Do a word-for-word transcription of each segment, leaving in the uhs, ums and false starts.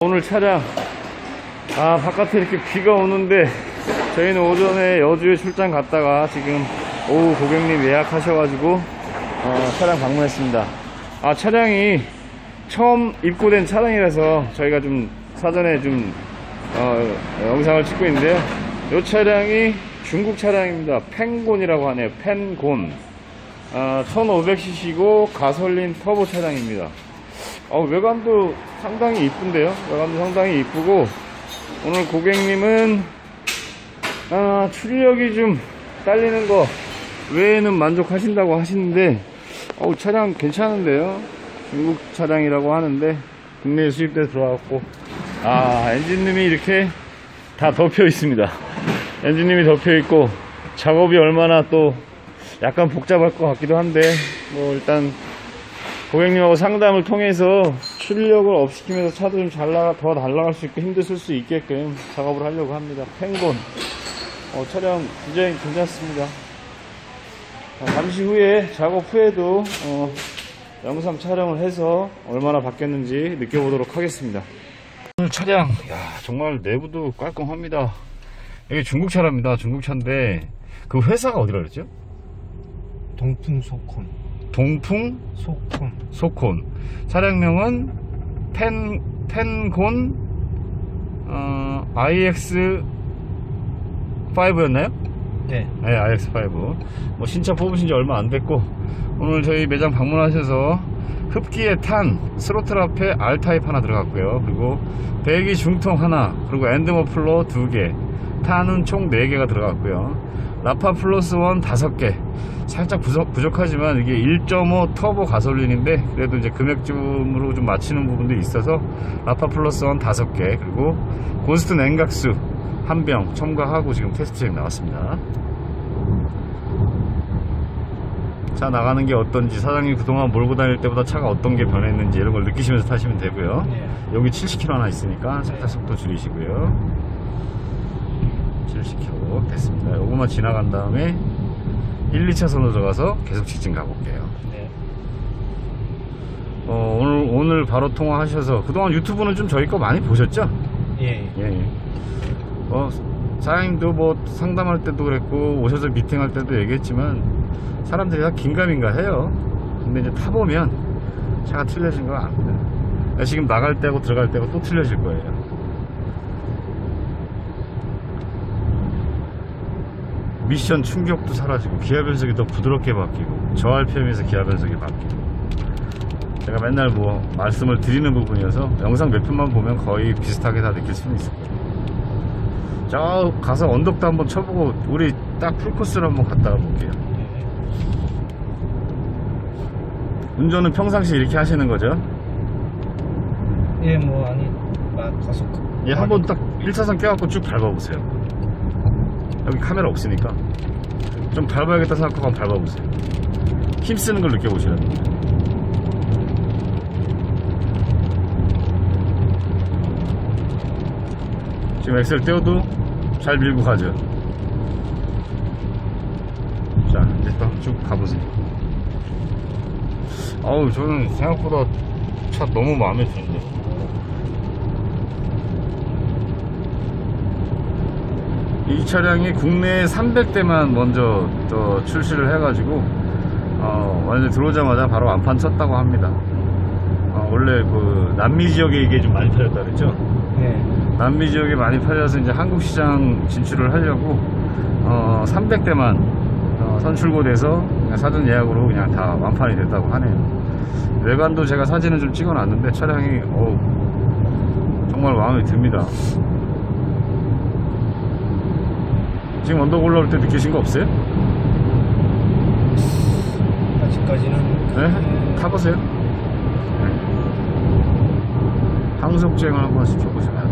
오늘 차량 아 바깥에 이렇게 비가 오는데 저희는 오전에 여주에 출장 갔다가 지금 오후 고객님 예약하셔가지고 어, 차량 방문했습니다. 아 차량이 처음 입고된 차량이라서 저희가 좀 사전에 좀 어, 영상을 찍고 있는데요. 이 차량이 중국 차량입니다. 펜곤이라고 하네요. 펜곤 어, 천오백 씨씨고 가솔린 터보 차량입니다. 어, 외관도 상당히 이쁜데요. 외관도 상당히 이쁘고 오늘 고객님은 아, 출력이 좀 딸리는 거 외에는 만족하신다고 하시는데 어, 차량 괜찮은데요. 중국 차량이라고 하는데 국내에 수입돼서 들어왔고 아 엔진룸이 이렇게 다 덮여 있습니다. 엔진룸이 덮여 있고 작업이 얼마나 또 약간 복잡할 것 같기도 한데 뭐 일단 고객님하고 상담을 통해서 출력을 업시키면서 차도 좀 잘 나가, 더 잘 나갈 수 있고 힘들 수 있게끔 작업을 하려고 합니다. 펜곤 어, 차량 디자인 괜찮습니다. 어, 잠시 후에 작업 후에도 어, 영상 촬영을 해서 얼마나 바뀌었는지 느껴보도록 하겠습니다. 오늘 차량 야 정말 내부도 깔끔합니다. 이게 중국 차랍니다. 중국 차인데 그 회사가 어디라 그랬죠? 동풍 소콘. 동풍 소콘. 소콘. 차량명은 펜 펜곤 어, 아이엑스 파이브였나요? 네. 네, 아이엑스 파이브. 뭐 신차 뽑으신 지 얼마 안 됐고 오늘 저희 매장 방문하셔서 흡기에 탄 스로틀 앞에 R 타입 하나 들어갔고요. 그리고 배기 중통 하나, 그리고 엔드 머플러 두 개, 탄은 총 네 개가 들어갔고요. 라파 플러스 원 다섯 개. 살짝 부족, 부족하지만 이게 일 점 오 터보 가솔린인데 그래도 이제 금액쯤으로 좀 맞추는 부분도 있어서 라파 플러스 원 다섯 개, 그리고 고스트 냉각수 한 병 첨가하고 지금 테스트에 나왔습니다. 차 나가는 게 어떤지, 사장님 그동안 몰고 다닐 때보다 차가 어떤 게 변했는지 이런 걸 느끼시면서 타시면 되고요. 네. 여기 칠십 킬로미터 하나 있으니까 살짝 속도 줄이시고요. 칠십 킬로미터 됐습니다. 요거만 지나간 다음에 일, 이 차선으로 들어가서 계속 직진 가볼게요. 네. 어, 오늘, 오늘 바로 통화하셔서 그동안 유튜브는 좀 저희 거 많이 보셨죠? 예. 예, 예. 어, 사장님도 뭐 상담할 때도 그랬고 오셔서 미팅할 때도 얘기했지만 사람들이 다 긴가민가 해요. 근데 이제 타보면 차가 틀려진 거 압니다. 지금 나갈 때하고 들어갈 때하고 또 틀려질 거예요. 미션 충격도 사라지고 기아 변속이 더 부드럽게 바뀌고 저알피엠에서 기아 변속이 바뀌고 제가 맨날 뭐 말씀을 드리는 부분이어서 영상 몇 편만 보면 거의 비슷하게 다 느낄 수는 있을 거예요. 저 가서 언덕도 한번 쳐보고 우리 딱 풀코스로 한번 갔다 와볼게요. 운전은 평상시 이렇게 하시는 거죠? 예, 뭐 아니 막 가속. 예, 한번 딱 일 차선 껴갖고 쭉 밟아보세요. 여기 카메라 없으니까 좀 밟아야겠다 생각하고 한번 밟아보세요. 힘쓰는 걸 느껴보시라는 거예요. 지금 엑셀 떼어도 잘 밀고 가죠. 자 이제 또 쭉 가보세요. 아우 저는 생각보다 차 너무 마음에 드는데. 이 차량이 국내에 삼백 대만 먼저 또 출시를 해가지고 어, 완전 들어오자마자 바로 완판 쳤다고 합니다. 어, 원래 그 남미 지역에 이게 좀 많이 팔렸다 그랬죠? 네. 남미 지역에 많이 팔려서 이제 한국 시장 진출을 하려고 어, 삼백 대만 어, 선출고돼서 사전 예약으로 그냥 다 완판이 됐다고 하네요. 외관도 제가 사진을 좀 찍어 놨는데 차량이 어, 정말 마음에 듭니다. 지금 언덕 올라올 때 느끼신 거 없어요? 아직까지는. 네? 타보세요. 네. 항속주행을 한 번씩 해보시면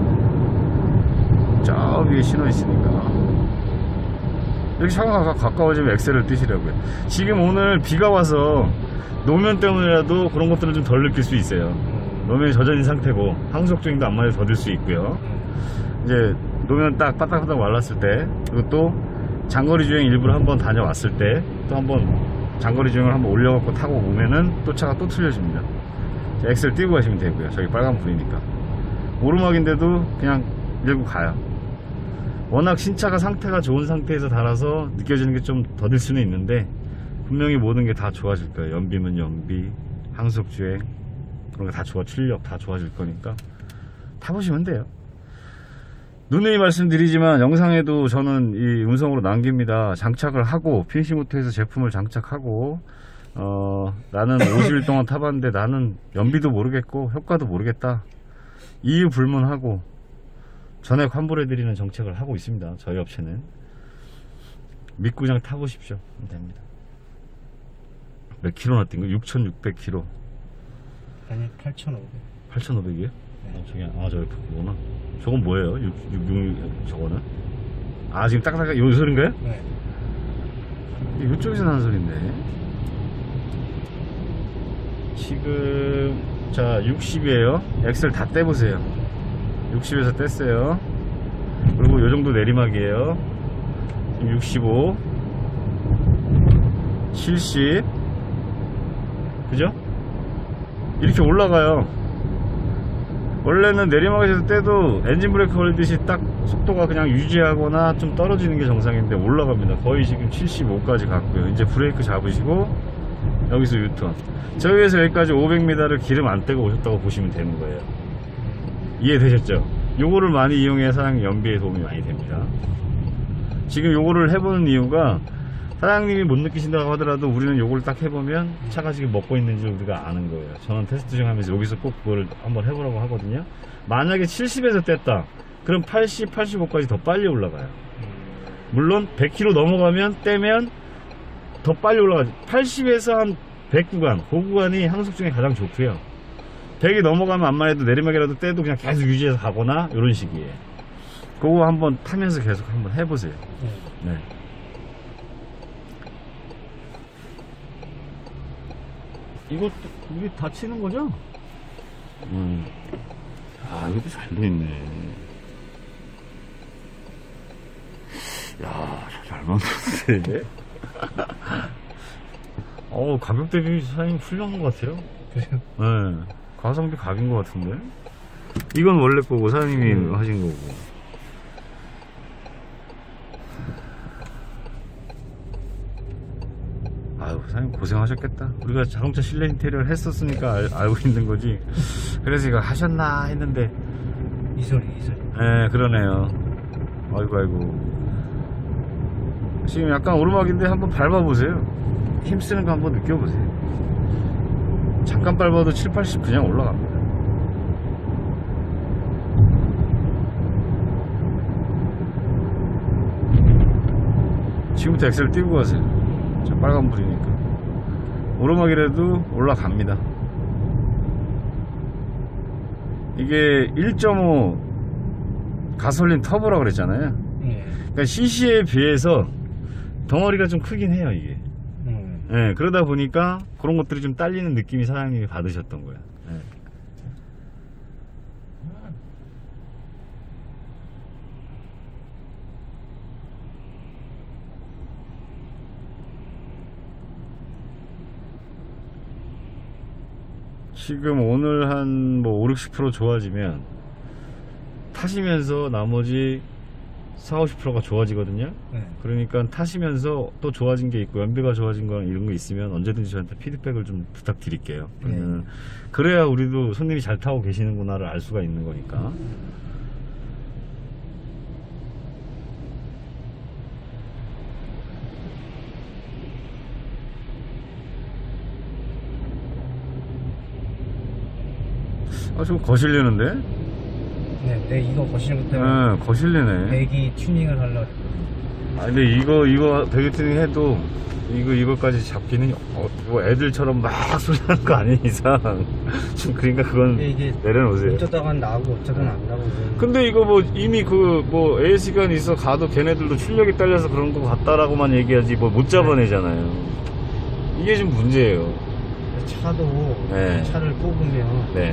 저 위에 신호 있으니까 이렇게 차가 가까워지면 엑셀을 띄시려고요. 지금 오늘 비가 와서 노면 때문에라도 그런 것들을 좀 덜 느낄 수 있어요. 노면이 젖어진 상태고 항속주행도 안 많이 더딜 수 있고요. 이제 노면 딱 바닥바닥 말랐을 때, 그리고 또 장거리 주행 일부러 한번 다녀왔을 때 또 한번 장거리 주행을 한번 올려갖고 타고 오면은 또 차가 또 틀려집니다. 엑셀 띄고 가시면 되고요. 저기 빨간 불이니까 오르막인데도 그냥 밀고 가요. 워낙 신차가 상태가 좋은 상태에서 달아서 느껴지는 게 좀 더딜 수는 있는데 분명히 모든 게 다 좋아질 거예요. 연비면 연비, 항속주행 그런 거 다 좋아, 출력 다 좋아질 거니까 타보시면 돼요. 누누이 말씀드리지만 영상에도 저는 이 음성으로 남깁니다. 장착을 하고 피니시모토에서 제품을 장착하고 어, 나는 오십 일 동안 타봤는데 나는 연비도 모르겠고 효과도 모르겠다, 이유 불문하고 전액 환불해드리는 정책을 하고 있습니다. 저희 업체는. 믿고 그냥 타보십시오. 됩니다. 몇 킬로나 뛴 거? 육천육백 킬로미터. 아니 팔천오백. 팔천오백이에요? 네. 어, 저기, 아, 저기 그거구나. 저건 뭐예요? 육, 육, 육, 저거는? 아, 지금 딱딱, 요 소린가요? 네. 이쪽에서 나는 소린데. 지금, 자, 육십이에요. 엑셀 다 떼보세요. 육십에서 뗐어요. 그리고 요 정도 내리막이에요. 지금 육십오, 칠십, 그죠? 이렇게 올라가요. 원래는 내리막에서 떼도 엔진 브레이크 걸리듯이 딱 속도가 그냥 유지하거나 좀 떨어지는 게 정상인데 올라갑니다. 거의 지금 칠십오까지 갔고요. 이제 브레이크 잡으시고 여기서 유턴. 저기에서 여기까지 오백 미터를 기름 안 떼고 오셨다고 보시면 되는 거예요. 이해되셨죠? 요거를 많이 이용해야 사장님 연비에 도움이 많이 됩니다. 지금 요거를 해보는 이유가 사장님이 못 느끼신다고 하더라도 우리는 요걸 딱 해보면 차가 지금 먹고 있는지 우리가 아는 거예요. 저는 테스트 중 하면서 여기서 꼭 그걸 한번 해보라고 하거든요. 만약에 칠십에서 뗐다 그럼 팔십, 팔십오까지 더 빨리 올라가요. 물론 백 킬로미터 넘어가면 떼면 더 빨리 올라가죠. 팔십에서 한 백 구간, 그 구간이 항속 중에 가장 좋고요. 백이 넘어가면 암만 해도 내리막이라도 떼도 그냥 계속 유지해서 가거나 이런 식이에요. 그거 한번 타면서 계속 한번 해보세요. 네. 이것도 이게 다 치는 거죠? 음. 아, 이것도 잘 돼있네. 야, 잘 만들었네. 어우, 가격 대비 사장님 훌륭한 것 같아요. 그래요? 네. 가성비 각인 것 같은데? 이건 원래 거고 사장님이 음. 하신 거고. 아유, 사장님 고생하셨겠다. 우리가 자동차 실내 인테리어를 했었으니까 알, 알고 있는 거지. 그래서 이거 하셨나 했는데. 이 소리, 이 소리. 네, 그러네요. 아이고, 아이고. 지금 약간 오르막인데 한번 밟아보세요. 힘쓰는 거 한번 느껴보세요. 잠깐 밟아도 칠, 팔십 그냥 올라갑니다. 지금부터 엑셀 띄고 가세요. 자, 빨간불이니까. 오르막이라도 올라갑니다. 이게 일 점 오 가솔린 터보라고 그랬잖아요. 예. 그러니까 씨씨에 비해서 덩어리가 좀 크긴 해요, 이게. 음. 네, 그러다 보니까 그런 것들이 좀 딸리는 느낌이 사장님이 받으셨던 거예요. 네. 지금 오늘 한 뭐 오륙십 퍼센트 좋아지면 타시면서 나머지 사오십 퍼센트가 좋아지거든요. 네. 그러니까 타시면서 또 좋아진 게 있고 연비가 좋아진 거 이런 거 있으면 언제든지 저한테 피드백을 좀 부탁드릴게요. 그러면 네. 그래야 우리도 손님이 잘 타고 계시는구나를 알 수가 있는 거니까. 아, 좀 거실리는데? 네, 네, 이거 거시는 것 때문에 네, 거실리네. 배기 튜닝을 하려고. 아, 근데 이거, 이거 배기 튜닝 해도 이거, 이거까지 잡기는, 어, 뭐 애들처럼 막 소리 나는 거 아닌 이상. 좀, 그러니까 그건 근데 이게 내려놓으세요. 어쩌다간 나오고 어쩌다간 안 나오고. 근데 이거 뭐 이미 그, 뭐, A 시간 있어 가도 걔네들도 출력이 딸려서 그런 거 같다라고만 얘기하지, 뭐 못 잡아내잖아요. 이게 좀 문제예요. 차도 네. 차를 뽑으면 네.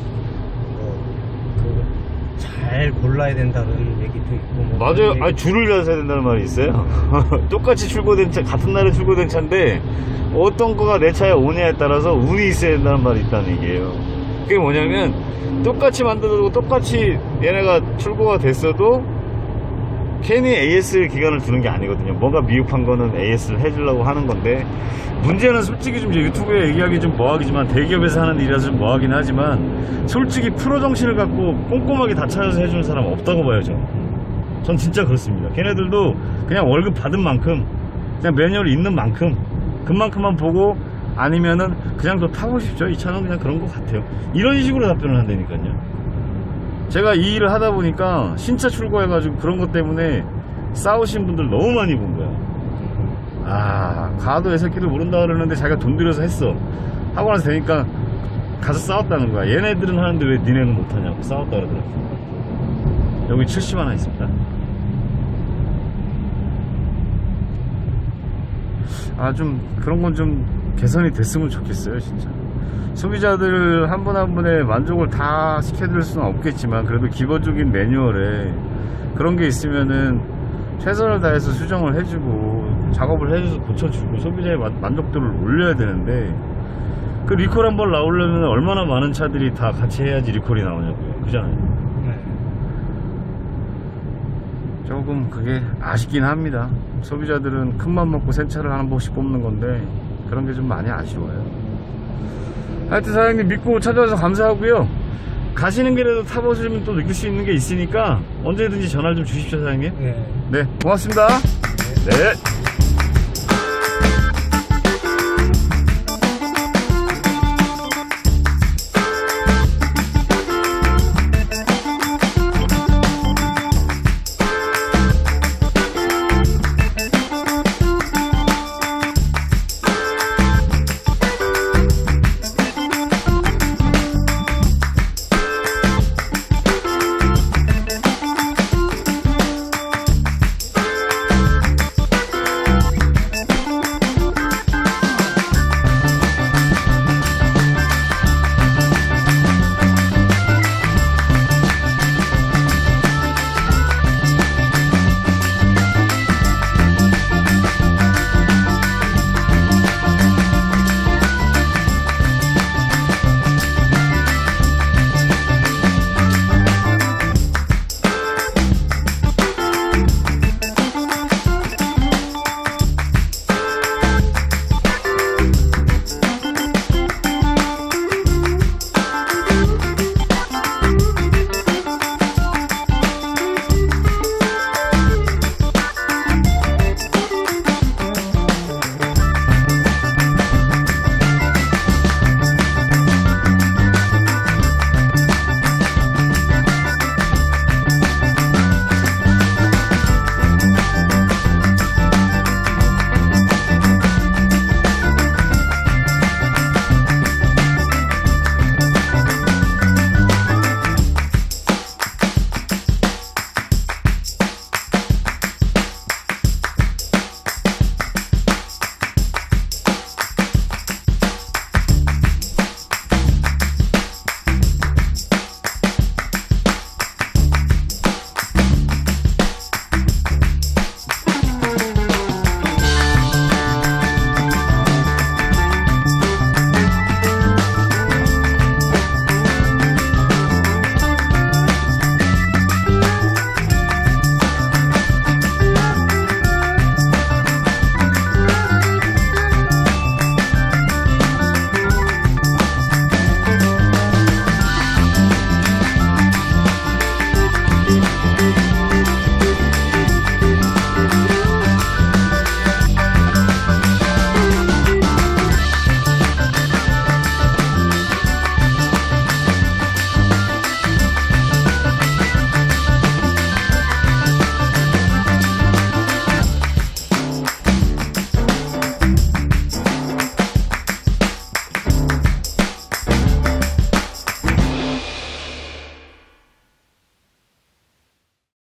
잘 골라야 된다는 얘기도 있고 뭐 맞아요. 얘기... 아니, 줄을 잘서야 된다는 말이 있어요. 똑같이 출고된 차, 같은 날에 출고된 차인데 어떤 거가 내 차에 오냐에 따라서 운이 있어야 된다는 말이 있다는 얘기예요. 그게 뭐냐면 똑같이 만들어도 똑같이 얘네가 출고가 됐어도 괜히 에이에스 기간을 두는 게 아니거든요. 뭔가 미흡한 거는 에이에스를 해주려고 하는 건데, 문제는 솔직히 좀 이제 유튜브에 얘기하기 좀 뭐하기지만 대기업에서 하는 일이라서 좀 뭐하긴 하지만 솔직히 프로 정신을 갖고 꼼꼼하게 다 찾아서 해주는 사람 없다고 봐요. 전, 전 진짜 그렇습니다. 걔네들도 그냥 월급 받은 만큼 그냥 매뉴얼 있는 만큼 그만큼만 보고, 아니면은 그냥 더 타보십시오 이 차는, 그냥 그런 것 같아요. 이런 식으로 답변을 한다니까요. 제가 이 일을 하다 보니까 신차 출고해가지고 그런 것 때문에 싸우신 분들 너무 많이 본 거야. 아, 가도 애 새끼들 모른다 그러는데 자기가 돈 들여서 했어. 하고 나서 되니까 가서 싸웠다는 거야. 얘네들은 하는데 왜 니네는 못하냐고 싸웠다 그러더라고. 여기 칠십 하나 있습니다. 아, 좀 그런 건 좀 개선이 됐으면 좋겠어요 진짜. 소비자들 한 분 한 분의 만족을 다 시켜드릴 수는 없겠지만, 그래도 기본적인 매뉴얼에 그런 게 있으면은 최선을 다해서 수정을 해주고 작업을 해줘서 고쳐주고 소비자의 만, 만족도를 올려야 되는데, 그 리콜 한번 나오려면 얼마나 많은 차들이 다 같이 해야지 리콜이 나오냐고요. 그잖아요. 네. 조금 그게 아쉽긴 합니다. 소비자들은 큰맘 먹고 새 차를 한 번씩 뽑는 건데 그런 게 좀 많이 아쉬워요. 하여튼 사장님 믿고 찾아와서 감사하고요. 가시는 길에도 타보시면 또 느낄 수 있는 게 있으니까 언제든지 전화를 좀 주십시오 사장님. 네. 네, 고맙습니다. 네.